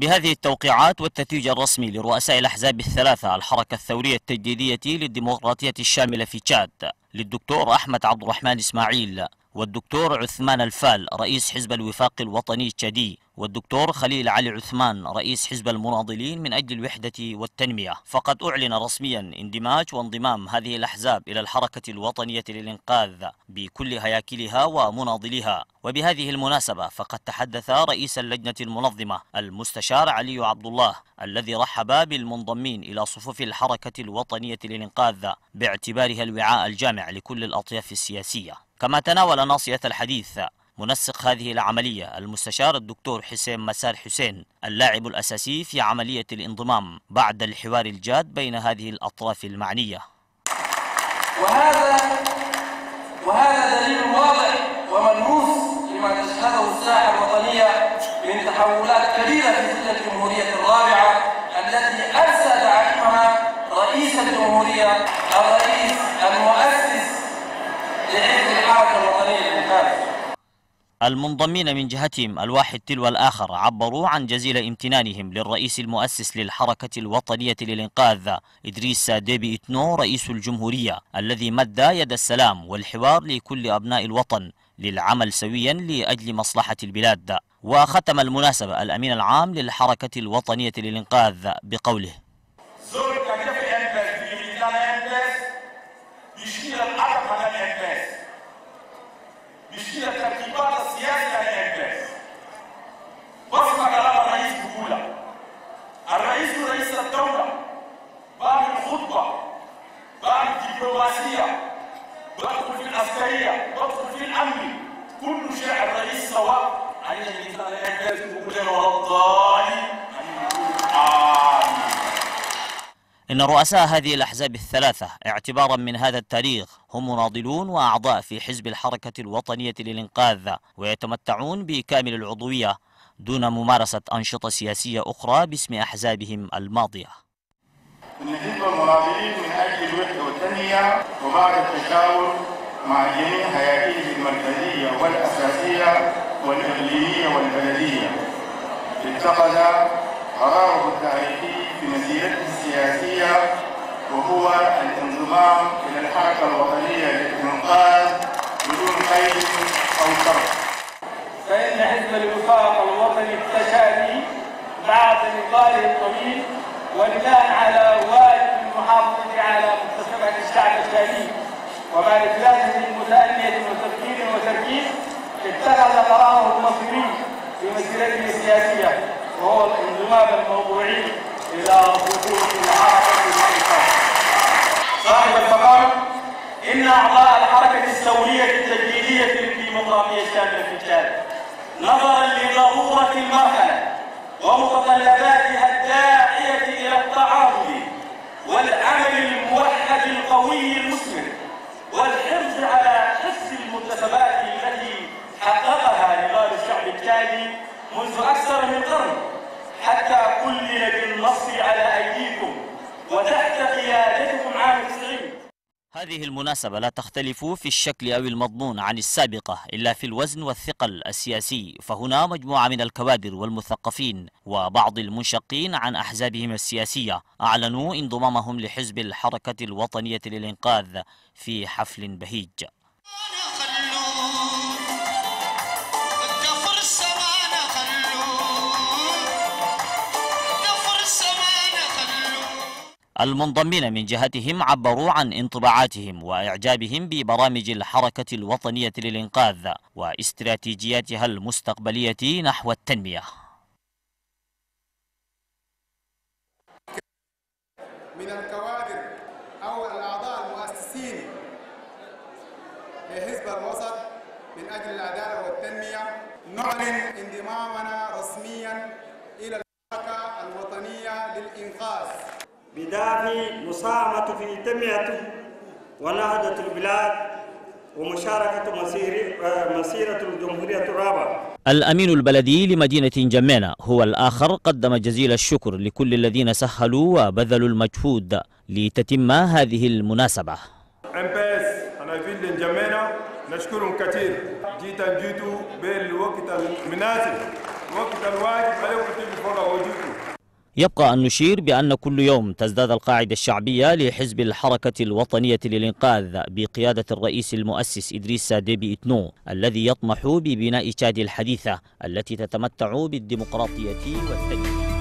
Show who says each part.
Speaker 1: بهذه التوقيعات والتتويج الرسمي لرؤساء الأحزاب الثلاثة الحركة الثورية التجديدية للديمقراطية الشاملة في تشاد للدكتور أحمد عبد الرحمن إسماعيل والدكتور عثمان الفال رئيس حزب الوفاق الوطني التشادي والدكتور خليل علي عثمان رئيس حزب المناضلين من أجل الوحدة والتنمية، فقد أعلن رسميا اندماج وانضمام هذه الأحزاب إلى الحركة الوطنية للإنقاذ بكل هياكلها ومناضليها. وبهذه المناسبة فقد تحدث رئيس اللجنة المنظمة المستشار علي عبد الله الذي رحب بالمنضمين إلى صفوف الحركة الوطنية للإنقاذ باعتبارها الوعاء الجامع لكل الأطياف السياسية. كما تناول ناصية الحديث منسق هذه العملية المستشار الدكتور حسين مسار حسين اللاعب الأساسي في عملية الانضمام بعد الحوار الجاد بين هذه الأطراف المعنية.
Speaker 2: وهذا دليل واضح وملموس لما تشهده الساحة الوطنية من تحولات كبيرة في ظل الجمهورية الرابعة التي أرسى داعمها رئيس الجمهورية الرئيس المؤسس لحزب الحركة الوطنية للإنقاذ.
Speaker 1: المنضمين من جهتهم الواحد تلو الآخر عبروا عن جزيل امتنانهم للرئيس المؤسس للحركة الوطنية للإنقاذ إدريس ديبي إتنو رئيس الجمهورية الذي مد يد السلام والحوار لكل أبناء الوطن للعمل سويا لأجل مصلحة البلاد. وختم المناسبة الأمين العام للحركة الوطنية للإنقاذ بقوله:
Speaker 3: بيشيل الترتيبات السياسية للإنجاز. واسمع كلام الرئيس بقوله. الرئيس رئيس الدولة بعمل خطبة، بعمل دبلوماسية، بدخل في العسكرية، بدخل في الأمن، كل شيء الرئيس سواء عن الإنجاز بقوله والله
Speaker 1: إن رؤساء هذه الأحزاب الثلاثة اعتبارا من هذا التاريخ هم مناضلون وأعضاء في حزب الحركة الوطنية للإنقاذ ويتمتعون بكامل العضوية دون ممارسة أنشطة سياسية أخرى باسم أحزابهم الماضية.
Speaker 4: إن حزب المناضلين من أجل الوحدة والتنمية وبعد التشاور مع جميع هياكله المركزية والأساسية والإقليمية والبلدية اتخذ قراره التاريخي في مسيرته السياسية وهو الانضمام إلى الحركة الوطنية للإنقاذ بدون قيد أو شرط.
Speaker 2: فإن حزب الوفاق الوطني التشادي بعد نضاله الطويل وبناء على واجب المحافظة على مكتسبات الشعب الشهيد ومعرفته المتأنية وتفكير وتركيز اتخذ قراره المصيري في مسيرته السياسية وهو الانضمام الموضوعي إلى صفوف الحركة الوطنية. صاحب الفخامة إن أعضاء الحركة الثورية التجديدية للديمقراطية الشاملة في تشاد نظرا لضرورة المرحلة ومتطلباتها الداعية إلى التعاضد والعمل الموحد القوي المثمر والحرص على حفظ المكتسبات التي حققها نضال الشعب التالي منذ أكثر من قرن حتى كلل بالنصر على أيديكم وتحت قيادتكم عام 90.
Speaker 1: هذه المناسبة لا تختلف في الشكل أو المضمون عن السابقة إلا في الوزن والثقل السياسي، فهنا مجموعة من الكوادر والمثقفين وبعض المنشقين عن أحزابهم السياسية أعلنوا انضمامهم لحزب الحركة الوطنية للإنقاذ في حفل بهيج. المنضمين من جهتهم عبروا عن انطباعاتهم وإعجابهم ببرامج الحركة الوطنية للإنقاذ واستراتيجياتها المستقبلية نحو التنمية.
Speaker 5: من الكوادر أو الأعضاء المؤسسين لحزب الوسط من أجل العدالة والتنمية نعلن انضمامنا رسميا إلى الحركة الوطنية للإنقاذ
Speaker 6: بدافع مساهمة في تنمية ونهضة البلاد ومشاركة مسيرة الجمهورية الرابعة.
Speaker 1: الأمين البلدي لمدينة جمينة هو الآخر قدم جزيل الشكر لكل الذين سهلوا وبذلوا المجهود لتتم هذه المناسبة.
Speaker 7: MPS أنا في جمينة نشكرهم كثير جيتوا بالوقت المناسب وقت الواجب عليكم تجوا فوق وجودكم.
Speaker 1: يبقى أن نشير بأن كل يوم تزداد القاعدة الشعبية لحزب الحركة الوطنية للإنقاذ بقيادة الرئيس المؤسس إدريس ديبي إتنو الذي يطمح ببناء تشاد الحديثة التي تتمتع بالديمقراطية والتنمية.